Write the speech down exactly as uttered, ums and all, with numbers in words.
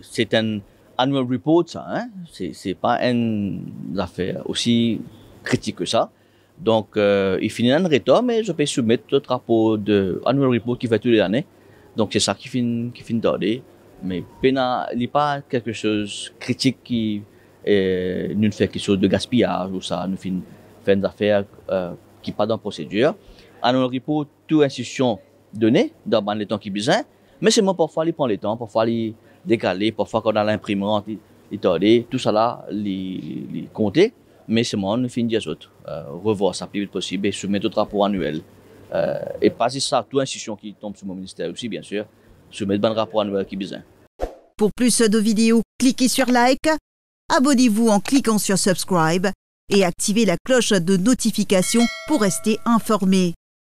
c'est un annual report, ça, hein? C'est, c'est pas une affaire aussi critique que ça. Donc, euh, il finit un retard, mais je peux soumettre notre rapport de annual report qui fait tous les années. Donc, c'est ça qui finit, qui finit d'ordre. Mais il n'y a pas quelque chose de critique qui euh, nous fait quelque chose de gaspillage ou ça, nous fait des affaires euh, qui pas dans la procédure. Annual report, toute institution donnée dans le temps qui est besoin. Mais c'est moi, parfois, il prend le temps, parfois, il décaler, parfois, quand on a l'imprimante, il, il tordé, tout ça là, il, il compter. Mais c'est moi, on finit des autres. Euh, revoir ça le plus vite possible et soumettre d'autres rapports annuels. Euh, et pas si ça, toute institution qui tombe sur mon ministère aussi, bien sûr, soumettre un rapport annuel qui est besoin. Pour plus de vidéos, cliquez sur like, abonnez-vous en cliquant sur subscribe et activez la cloche de notification pour rester informé.